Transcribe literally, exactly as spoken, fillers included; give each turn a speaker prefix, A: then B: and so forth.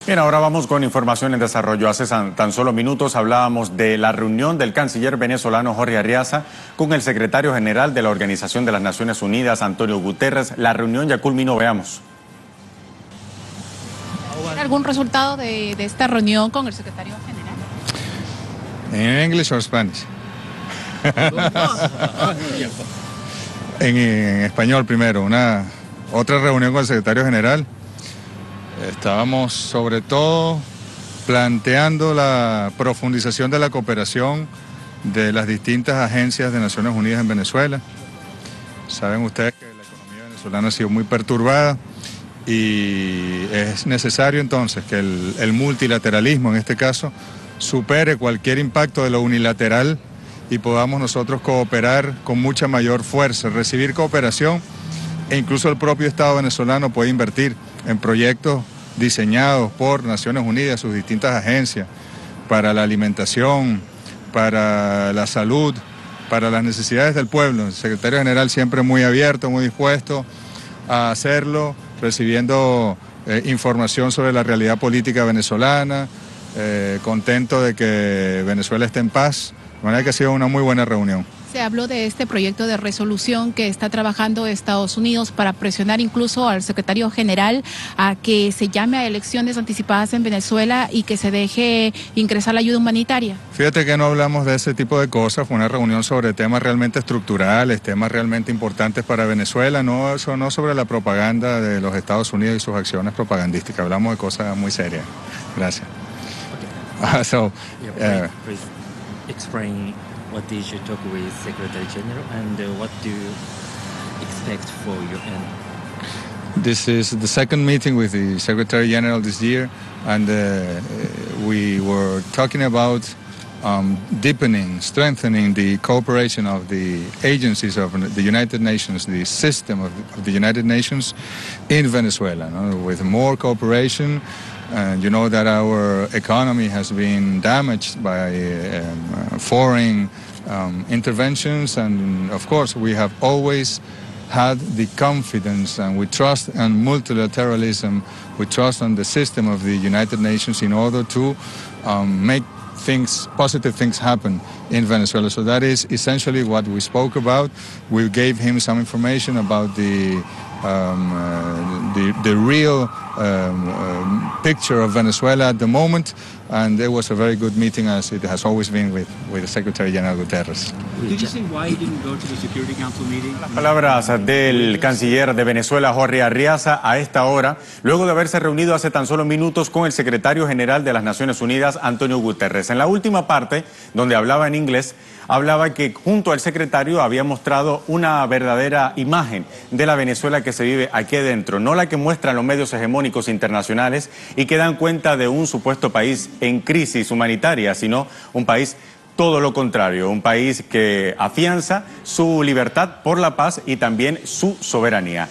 A: Bien, ahora vamos con información en desarrollo. Hace tan solo minutos hablábamos de la reunión del canciller venezolano Jorge Arriaza con el secretario general de la Organización de las Naciones Unidas, Antonio Guterres. La reunión ya culminó, veamos.
B: ¿Algún resultado de, de esta reunión con el secretario general?
C: ¿En inglés o Spanish? en, en español primero. Una otra reunión con el secretario general. Estábamos sobre todo planteando la profundización de la cooperación de las distintas agencias de Naciones Unidas en Venezuela. Saben ustedes que la economía venezolana ha sido muy perturbada y es necesario entonces que el, el multilateralismo, en este caso, supere cualquier impacto de lo unilateral y podamos nosotros cooperar con mucha mayor fuerza, recibir cooperación, e incluso el propio Estado venezolano puede invertir en proyectos diseñados por Naciones Unidas, sus distintas agencias, para la alimentación, para la salud, para las necesidades del pueblo. El secretario general siempre muy abierto, muy dispuesto a hacerlo, recibiendo eh, información sobre la realidad política venezolana, eh, contento de que Venezuela esté en paz. De manera que ha sido una muy buena reunión.
B: Se habló de este proyecto de resolución que está trabajando Estados Unidos para presionar incluso al secretario general a que se llame a elecciones anticipadas en Venezuela y que se deje ingresar la ayuda humanitaria.
C: Fíjate que no hablamos de ese tipo de cosas, fue una reunión sobre temas realmente estructurales, temas realmente importantes para Venezuela, no, eso no sobre la propaganda de los Estados Unidos y sus acciones propagandísticas, hablamos de cosas muy serias. Gracias. Okay. Uh, so,
D: yeah,
C: uh,
D: please, please explain what did you talk with Secretary General and uh, what do you expect for your end?
C: This is the second meeting with the Secretary General this year, and uh, we were talking about um, deepening, strengthening the cooperation of the agencies of the United Nations, the system of, of the United Nations in Venezuela, no? With more cooperation. And you know that our economy has been damaged by um, uh, foreign um, interventions, and of course we have always had the confidence and we trust in multilateralism, we trust on the system of the United Nations in order to um, make things, positive things happen in Venezuela. So that is essentially what we spoke about. We gave him some information about the Um, uh, the, the real um, um, picture of Venezuela at the moment, and it was a very good meeting, as it has always been with, with the Secretary General Guterres.
E: Did you say why you didn't go to the Security Council meeting?
A: Las palabras del canciller de Venezuela, Jorge Arriaza, a esta hora, luego de haberse reunido hace tan solo minutos con el secretario general de las Naciones Unidas, Antonio Guterres. En la última parte, donde hablaba en inglés, hablaba que junto al secretario había mostrado una verdadera imagen de la Venezuela que se vive aquí adentro, no la que muestran los medios hegemónicos internacionales y que dan cuenta de un supuesto país en crisis humanitaria, sino un país todo lo contrario, un país que afianza su libertad por la paz y también su soberanía.